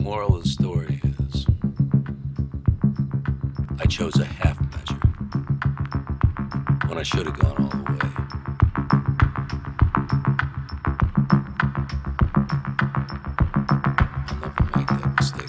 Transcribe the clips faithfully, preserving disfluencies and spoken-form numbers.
Moral of the story is, I chose a half measure when I should have gone all the way. I'll never make that mistake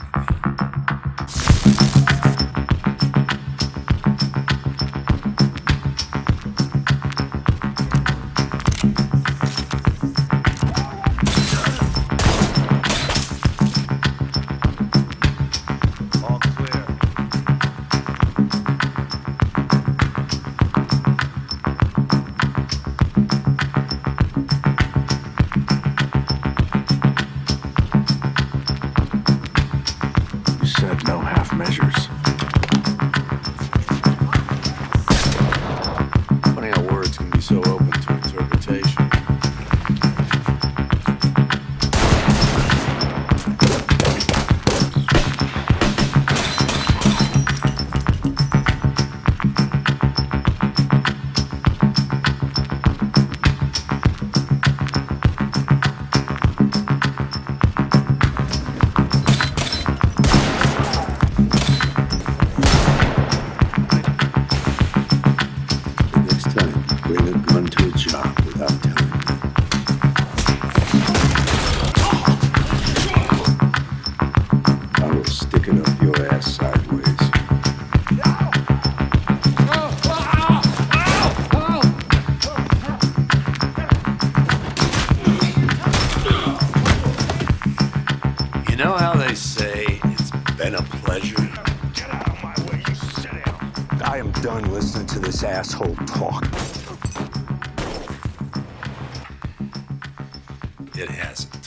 Said no half measures. Funny how words can be so open to interpretation. Bring a gun to a job without telling me. I will stick it up your ass sideways. You know how they say it's been a pleasure? Get out of my way, you sit down. I am done listening to this asshole talk. It hasn't.